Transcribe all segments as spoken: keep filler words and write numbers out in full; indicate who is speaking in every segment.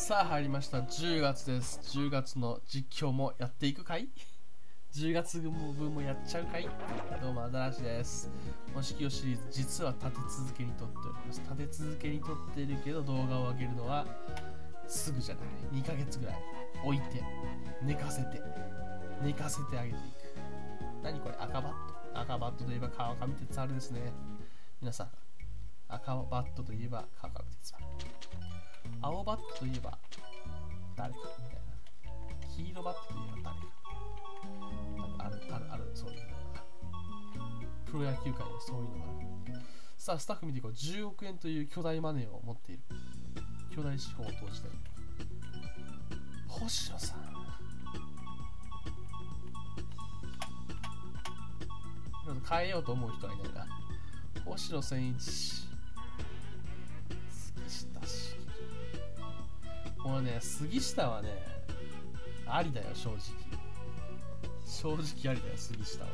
Speaker 1: さあ入りましたじゅうがつです。じゅうがつの実況もやっていくかいじゅうがつ分もやっちゃうかい。どうもアザラシです。もしきよシリーズ実は立て続けに撮っております。立て続けに撮っているけど動画を上げるのはすぐじゃない。にかげつぐらい置いて寝かせて寝かせてあげていく。何これ、赤バット。赤バットといえば川上哲治ですね。皆さん、赤バットといえば川上哲治。青バットといえば誰かみたいな。黄色バットといえば誰か。なんかあるあるある、そういうのが。プロ野球界でそういうのがある。さあ、スタッフ見ていこう。じゅうおくえんという巨大マネーを持っている。巨大資本を投じて。星野さん。変えようと思う人はいないな。星野千一。杉下し。もうね、杉下はね、ありだよ、正直。正直ありだよ、杉下は。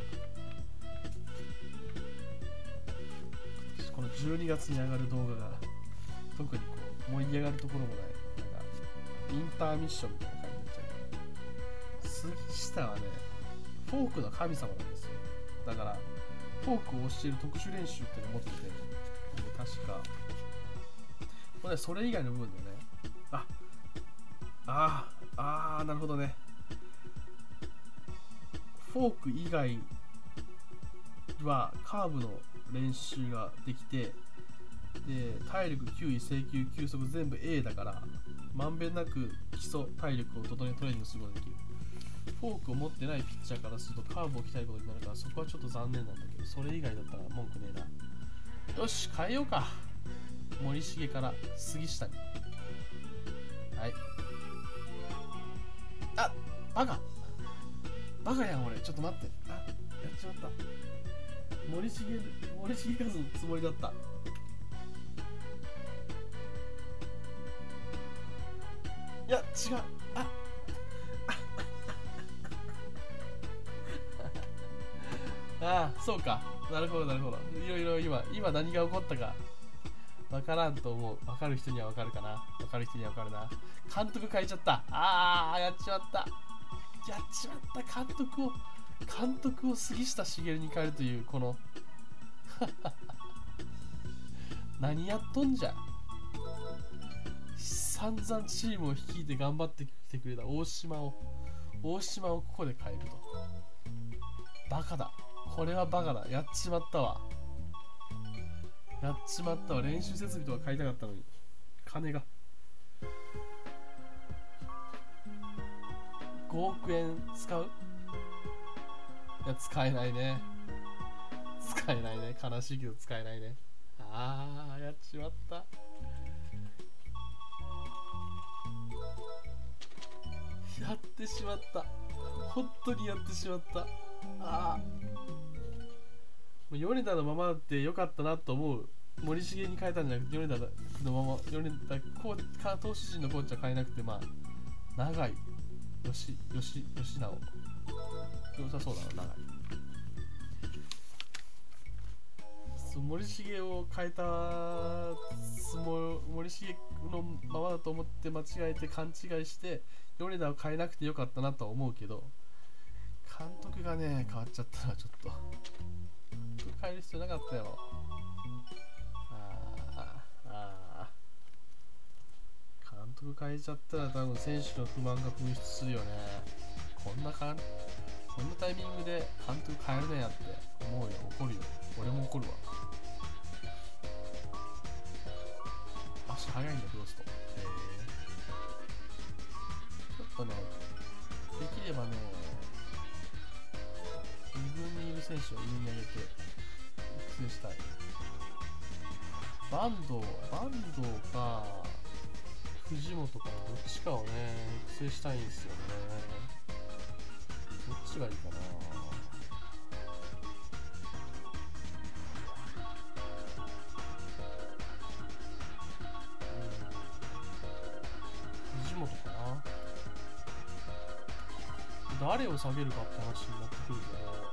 Speaker 1: このじゅうにがつに上がる動画が、特にこう盛り上がるところもない。なんか、インターミッションみたいな感じになっちゃう。杉下はね、フォークの神様なんですよ。だから、フォークを教える特殊練習っていうのを持ってて、確か、これそれ以外の部分でね、ああー、あー、なるほどね。フォーク以外はカーブの練習ができて、で、体力、球威、制球、球速全部 A だから、まんべんなく基礎体力を整えトレーニングすることができる。フォークを持ってないピッチャーからするとカーブを鍛えることになるから、そこはちょっと残念なんだけど、それ以外だったら文句ねえな。よし、変えようか。森重から杉下に。はい。あ、バカバカやん俺。ちょっと待って。あ、やっちまった。森重、森重和のつもりだった。いや、違う。あああ、そうか。なるほど、なるほど。いろいろ今、今何が起こったかわからんと思う。わかる人にはわかるかな。わかる人にはわかるな。監督変えちゃった。ああ、やっちまった。やっちまった。監督を、監督を杉下茂に変えるという、この。何やっとんじゃ。散々チームを率いて頑張ってきてくれた大島を、大島をここで変えると。バカだ。これはバカだ。やっちまったわ。やっちまったわ。練習設備とか買いたかったのに。金が。ごおくえん使う？いや、使えないね。使えないね。悲しいけど使えないね。あー、やっちまった。やってしまった。本当にやってしまった。ああ、米田のままでよかったなと思う。森重に変えたんじゃなくて米田のまま、米田コー投手陣のコーチは変えなくて、まあ長いよしよしよしなお良さそうだな。長い森重を変えた森重のままだと思って間違えて勘違いして米田を変えなくてよかったなとは思うけど、監督がね変わっちゃったらちょっと変える必要なかったよ。ああ、監督変えちゃったら多分選手の不満が噴出するよね。こんなかんこんなタイミングで監督変えるねやって思うよ。怒るよ。俺も怒るわ。足速いんだフロスト。へえ。ちょっとね、できればね、に軍にいる選手を上に上げて育成したい。バンド、バンドか藤本かどっちかをね育成したいんですよね。どっちがいいかな。藤本かな。誰を下げるかって話になってくるけど、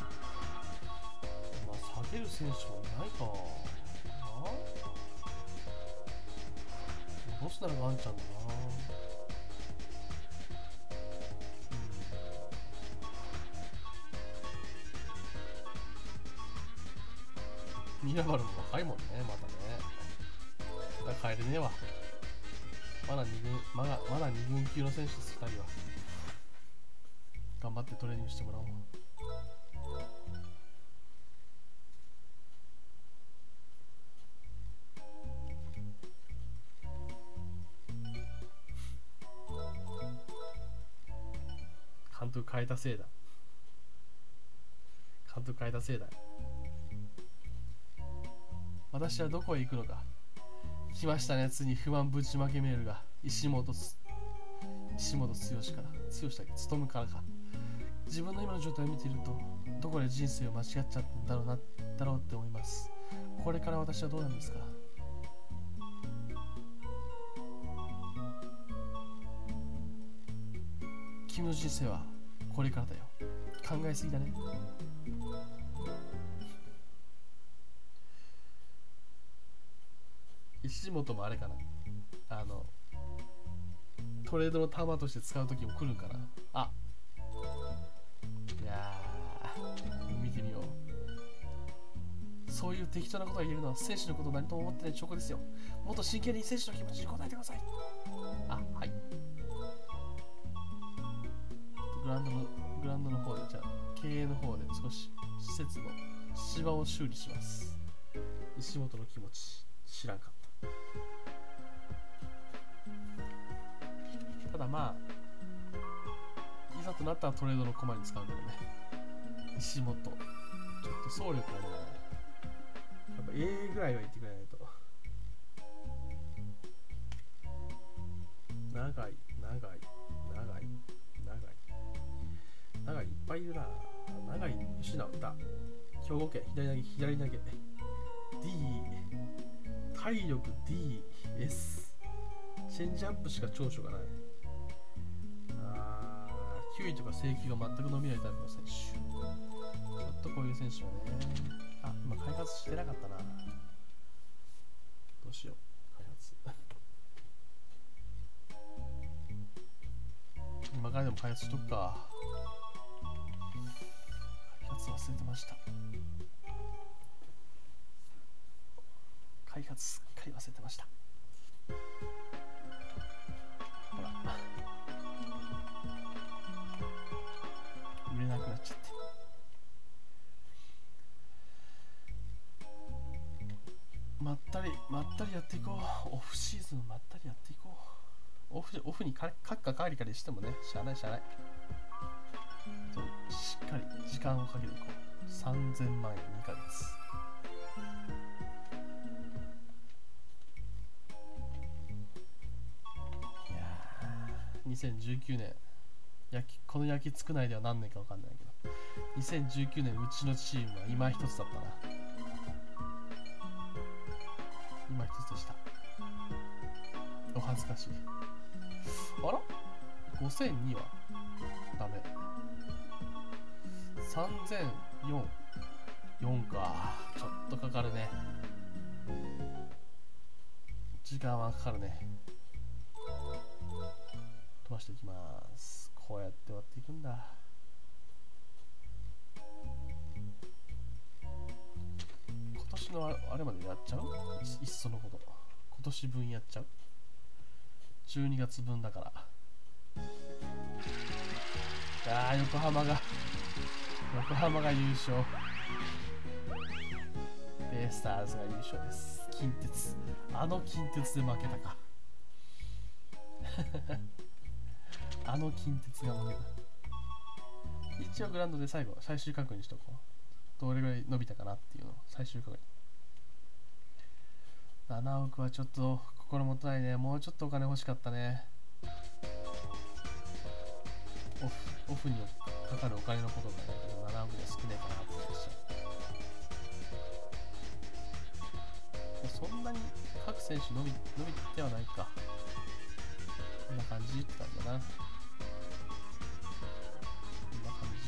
Speaker 1: まあ下げる選手はいないかな。どうせならワンちゃんだな。ミラバルも若いもんね、またね。だから帰れねえわ。まだに軍、まだ、まだに軍級の選手です、ふたりは。頑張ってトレーニングしてもらおう。監督変えたせいだ。監督変えたせいだ。私はどこへ行くのか。来ましたね、ついに不満ぶちまけメールが。石本す、石本剛から、剛だっけ、勤からか。自分の今の状態を見ていると、どこで人生を間違っちゃったんだろうな、だろうって思います。これから私はどうなんですか。君の人生はこれからだよ。考えすぎだね。石本もあれかな、あのトレードの弾として使う時も来るんかな。あ、いやー、見てみよう。そういう適当なことが言えるのは選手のことを何とも思ってない証拠ですよ。もっと真剣に選手の気持ちに応えてください。あ、はい。グラウンドのグラウンドの方で、じゃあ経営の方で少し施設の芝を修理します。石本の気持ち知らんかった。ただまあいざとなったらトレードの駒に使うけどね。石本ちょっと総力がね、やっぱ A ぐらいは言ってくれないと。長い長い長い長い長いいっぱいいるな。長い吉直だ。兵庫県左投げ左投げ D 体力 ディーエス チェンジアップしか長所がない。あー、球威とか制球が全く伸びないタイプの選手。ちょっとこういう選手はね、あ、今開発してなかったな。どうしよう、開発今からでも開発しとくか。開発忘れてました。開発すっかり忘れてました。ほら売れなくなっちゃって。まったりまったりやっていこう。オフシーズンまったりやっていこう。オフオフにかかっかかりかりしてもね、しゃあないしゃあない。しっかり時間をかけていこう。さんぜんまんえんにかげつ。にせんじゅうきゅうねん、焼きこの焼きつくないでは何年か分かんないけど、にせんじゅうきゅうねんうちのチームは今一つだったな。今一つでした。お恥ずかしい。あらごせんにはダメ。さんぜんよん、よんか。ちょっとかかるね。時間はかかるね。飛ばしていきます。こうやって割っていくんだ。今年のあれまでやっちゃう？ い, いっそのこと。今年分やっちゃう？ じゅうに 月分だから。ああ、横浜が横浜が優勝。ベイスターズが優勝です。近鉄、あの近鉄で負けたか。あの近鉄が負けた。一応グラウンドで最後最終確認しとこう。どれぐらい伸びたかなっていうのを最終確認。ななおくはちょっと心もとないね。もうちょっとお金欲しかったね。オフ、オフにかかるお金のことがね、ななおくで少ねえかなって思いました。そんなに各選手伸び、伸びてはないか。こんな感じって感じだな。こんな感じ。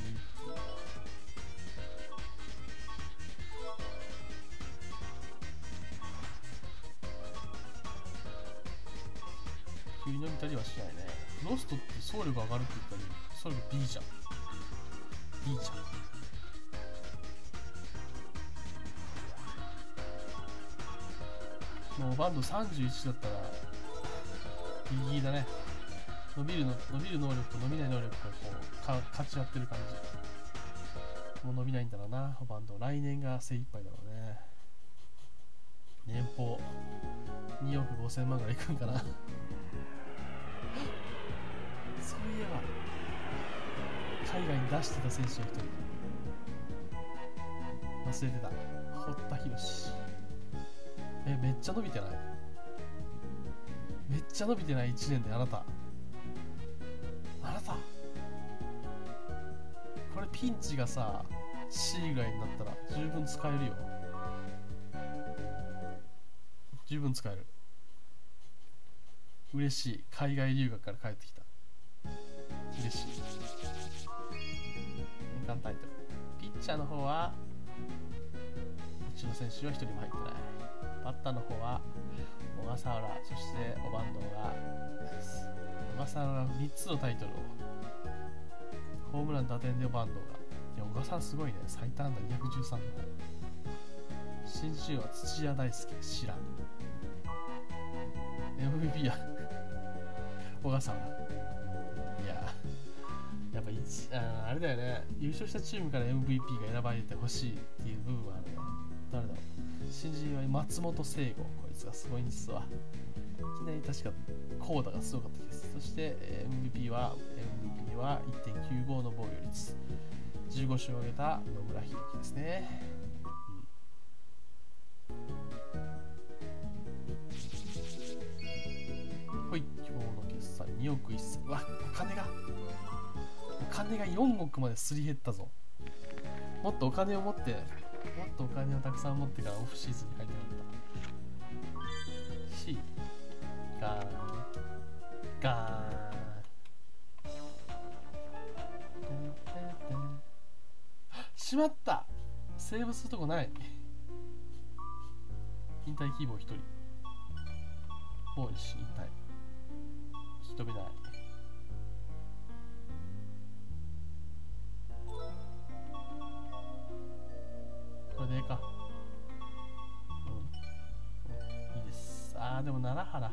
Speaker 1: 急に伸びたりはしないね。フロストって走力上がるって言ったら走力 B じゃん。B じゃん。もうバンドさんじゅういちだったらギリギリだね。伸びるの伸びる能力と伸びない能力がこうか勝ち合ってる感じ。もう伸びないんだろうな、バンド。来年が精一杯だろうね。年俸におくごせんまんぐらいいくんかな。そういえば海外に出してた選手の一人忘れてた。堀田博。え、めっちゃ伸びてない？めっちゃ伸びてない？いちねんであなたあなたこれピンチがさ C ぐらいになったら十分使えるよ。十分使える。嬉しい。海外留学から帰ってきた。嬉しい。年間タイトル。ピッチャーの方はうちの選手はひとりも入ってない。バッターの方は小笠原、そしてオバンドが小笠原がみっつのタイトルを、ホームラン、打点でオバンドが、いや小笠原すごいね。最多安打にひゃくじゅうさんの方。新人は土屋大輔、知らん。 エムブイピー は小笠原。いややっぱ一 あ, あれだよね、優勝したチームから エムブイピー が選ばれてほしいっていう部分はあるね。誰だろう。新人は松本聖吾、こいつがすごいんですわ。いきなり確かコーダがすごかったです。そして エムブイピー は エムブイピー は いってんきゅうご の防御率、じゅうご勝を挙げた野村弘樹ですね。ほい、今日の決算におくせん。うわ、お金がお金がよんおくまですり減ったぞ。もっとお金を持ってもっとお金をたくさん持ってからオフシーズンに入ってなかった。 C ガーンガーン。しまった、セーブするとこない。引退希望ひとり。ボーイシ引退。引き止めない。これでいいか。うん、うん、いいです。あーでも奈良原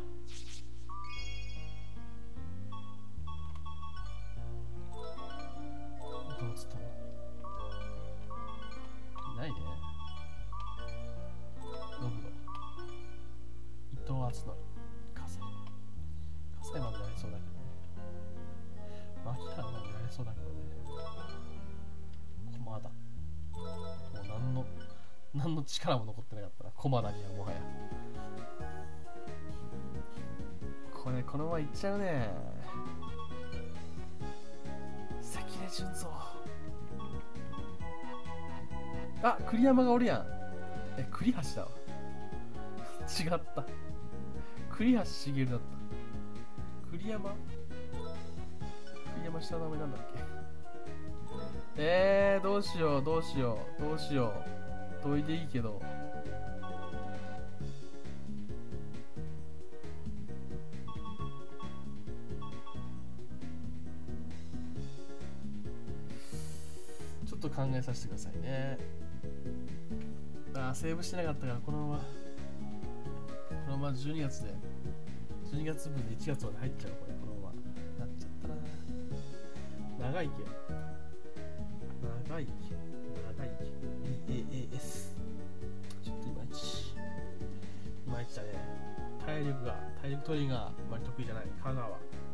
Speaker 1: どうつったのいないね。ノブロ、伊藤敦則、加瀬加瀬までやりそうだけどね。牧原までやりそうだけどね。駒田、もう何の何の力も残ってなかったな、駒田にはもはや。これこのままいっちゃうね。関根純三、あ、栗山がおるやん。え、栗橋だわ。違った。栗橋茂だった。栗山栗山下の名前なんだっけ。えー、どうしようどうしようどうしよう。どいでいいけど。ちょっと考えさせてくださいね。あー、セーブしてなかったからこのままこのままじゅうにがつでじゅうにがつぶんでいちがつまで入っちゃう。これこのままなっちゃったな。長いけ長いけ長いけ ビーエーエーエス ちょっといまいちいまいちだね。体力が体力取りがあまり得意じゃない香川。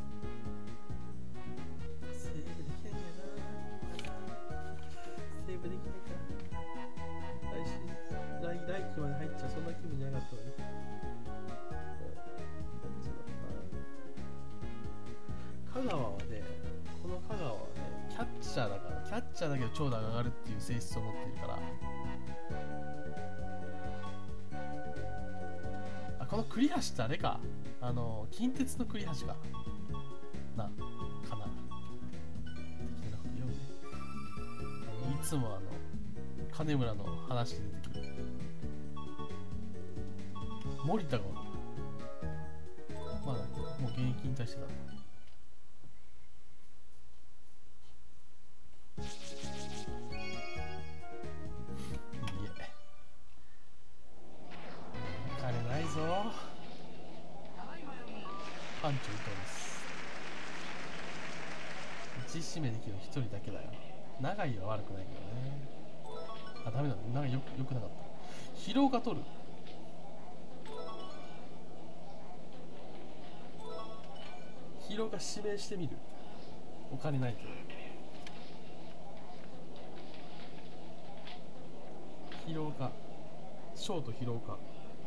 Speaker 1: セーブできないんだな。セーブできないから来週来来期まで入っちゃう。そんな気分じゃなかったのに。香川はね、この香川はね、キャッチャーだから、キャッチャーだけど長打が上がるっていう性質を持っているから。あ、この栗橋ってあれか、あの近鉄の栗橋かな、かな。適当なこと言うね。いつもあの金村の話で出てくる森田がおる。まあもう現役引してたんだ。いえ、金ないぞ。パンチを打とうです。一締めできるの一人だけだよ。長井は悪くないけどね。あ、ダメだ、長井よくよくなかった。疲労が取る。疲労が指名してみる。お金ないけど。疲労か。ショート疲労か。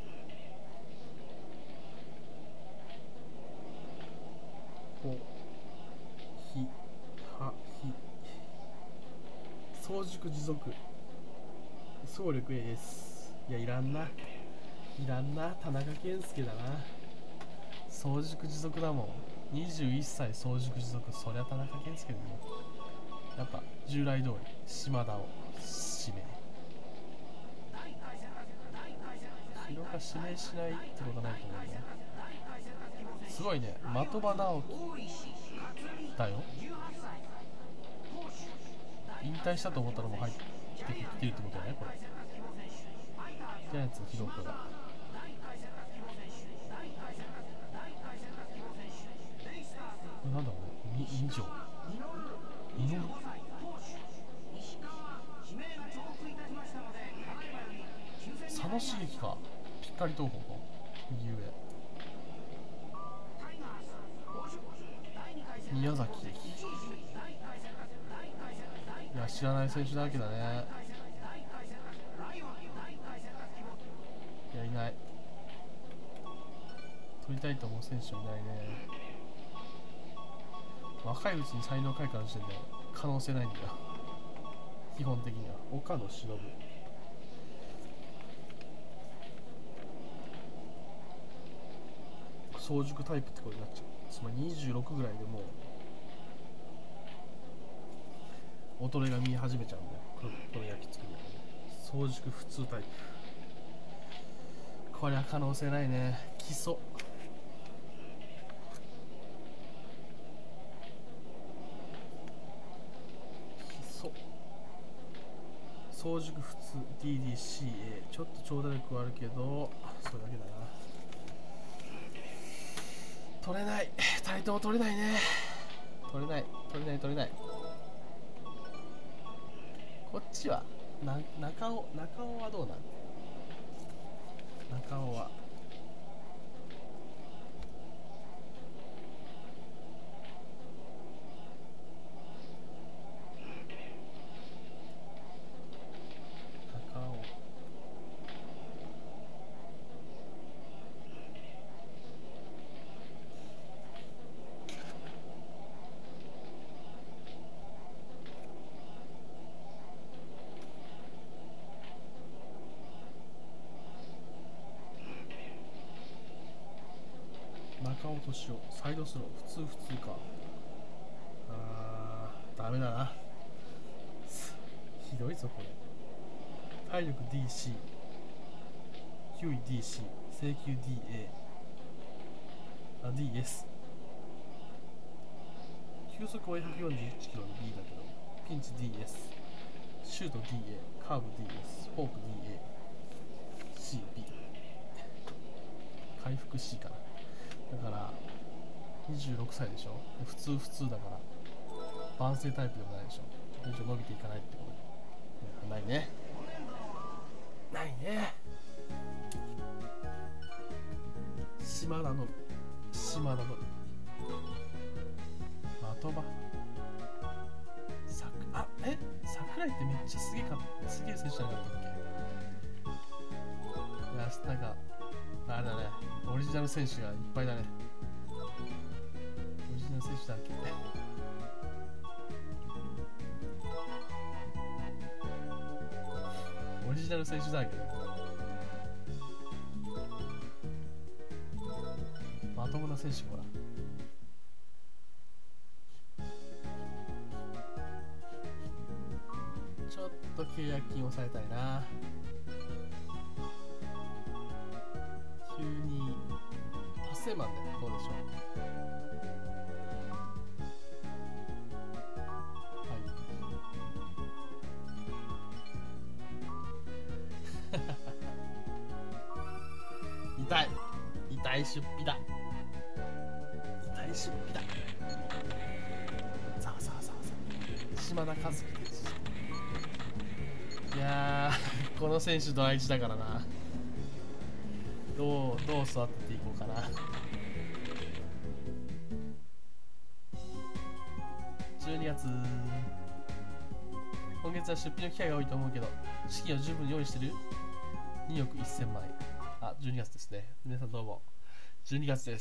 Speaker 1: ほ、ひ、は、ひ。早熟持続。総力エース。いや、いらんな。いらんな。田中健介だな。早熟持続だもん。にじゅういっさい早熟持続。そりゃ田中健介だよ。やっぱ従来通り島田を指名。広が指名しないってことはないと思うね。すごいね。的場直樹だよ。引退したと思ったらもう入ってきてるってことだね、これ。ジャイアンツの広岡が。これなんだろうね。に条。井上。佐野茂樹か。ぴったり東邦か。右上。宮崎。いや、知らない選手だらけだね。いや、いない。取りたいと思う選手はいないね。若いうちに才能開花の時点で可能性ないんだよ。基本的には。岡野忍。早熟タイプってことになっちゃう。つまりにじゅうろくぐらいでもう衰えが見え始めちゃうんだよ。このこの焼き作りは。早熟普通タイプ。これは可能性ないね。基礎。基礎。早熟普通 ディーディーシーエー。ちょっと長打力はあるけど、それだけだな。取れない。タイトル取れないね。取れない。取れない取れない。こっちはな中尾中尾はどうなん？中尾は中尾中尾敏夫サイドスロー普通普通か。あーダメだな。ひどいぞこれ。体力 ディーシー 球威 ディーシー 制球 ディーエー あ ディーエス 球速はひゃくよんじゅういちキロの B だけどピンチ ディーエス シュート ディーエー カーブ ディーエス フォーク ディーエー シービー 回復 C かな。だからにじゅうろくさいでしょ。普通普通だから万世タイプでもないでしょ。ちょっと以上伸びていかないってこと、ないねないね。島田の島田の的場さくあえ桜井ってめっちゃすげえかすげえ選手じゃなかったっけ。いやなんかあれだね、オリジナル選手がいっぱいだね。オリジナル選手だっけ。オリジナル選手だっけ。まともな選手ほら。ちょっと契約金抑えたいな。急に達成マンでどうでしょう。 出費だ。大出費だ。さあさあさあさあ。島田和樹です。いやー、この選手大事だからな。どう、どう育てていこうかな。じゅうにがつ。今月は出費の機会が多いと思うけど、資金は十分用意してる ?におくせんまん円。あ、じゅうにがつですね。皆さんどうも。じゅうにがつです。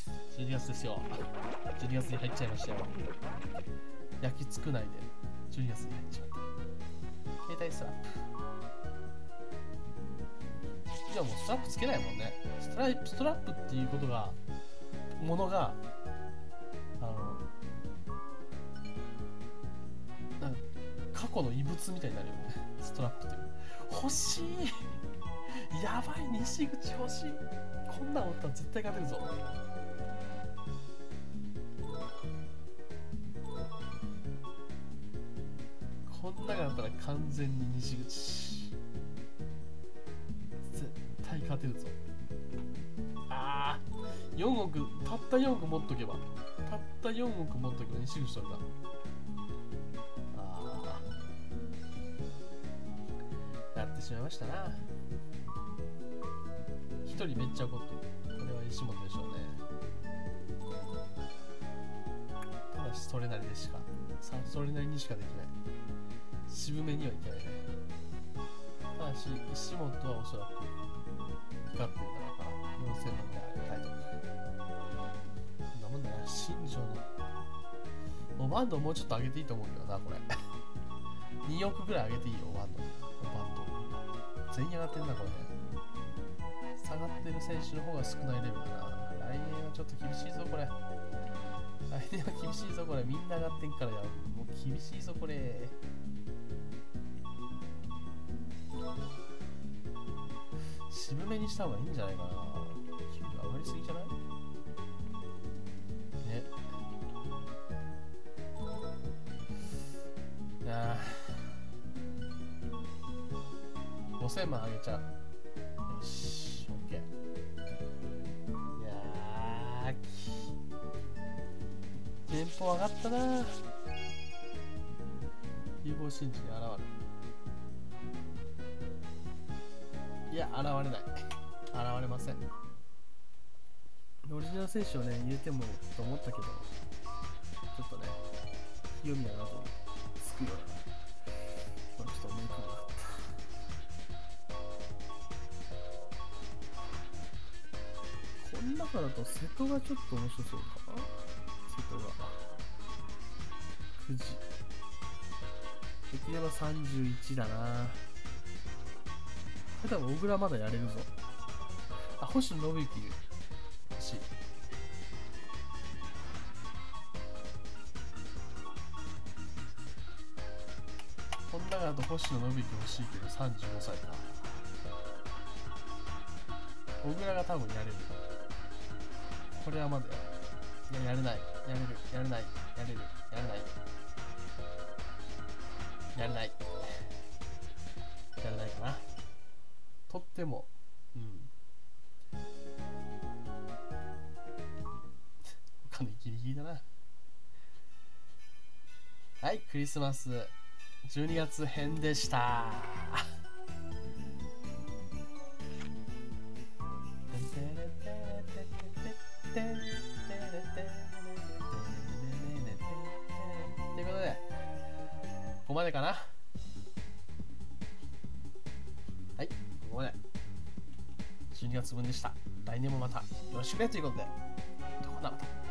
Speaker 1: じゅうにがつですよ。じゅうにがつに入っちゃいましたよ。焼きつくないで、じゅうにがつに入っちまった。携帯ストラップ。いやもうストラップつけないもんね。ストライプ、ストラップっていうことが、ものが、あの、過去の遺物みたいになるよね。ストラップっていう。欲しい。やばい、西口欲しい。こんなんおったら絶対勝てるぞ。こんながあったら完全に西口。絶対勝てるぞ。ああ、よんおく、たったよんおく持っとけば。たったよんおく持っとけば西口取れた。やってしまいましたな。一人めっちゃ怒ってる。これは石本でしょうね。ただしそれなりでしかさそれなりにしかできない。渋めにはいけないね。ただし石本はおそらく光ってるだろうからよんせんまんであるタイトル。そんなもんだな。新庄のオバンドをもうちょっと上げていいと思うけどな。これにおくぐらい上げていいよ。オバンドオバンド全員上がってるな。これ下がってる選手の方が少ないレベルだな。来年はちょっと厳しいぞこれ。来年は厳しいぞこれ。みんな上がってんからや。もう厳しいぞこれ。渋めにした方がいいんじゃないかな。給料上がりすぎじゃないね。いやーごせんまんあげちゃう。よし、オッケー。いやー、テンポ上がったなー。有望新地に現れる。いや、現れない。現れません。オリジナル選手をね、入れてもと思ったけど、ちょっとね、清宮などつくような、まあ、ちょっと思い込まなかった。この中だと瀬戸がちょっと面白そうかな。瀬戸がくじできればさんじゅういちだな。多分小倉まだやれるぞ。あ、星野信之いる。欲しい。こんなだと星野信之欲しいけどさんじゅうごさいか。小倉が多分やれる。これはまだやる。いや、やれない。やれる。やれない。やれる。やれない。やれない。やれないかな。とっても、うん。お金ギリギリだな。はい、クリスマスじゅうにがつ編でした。ということで、ここまでかな。はい、ここまで。じゅうにがつぶんでした。来年もまたよろしくねということで、ほなまた。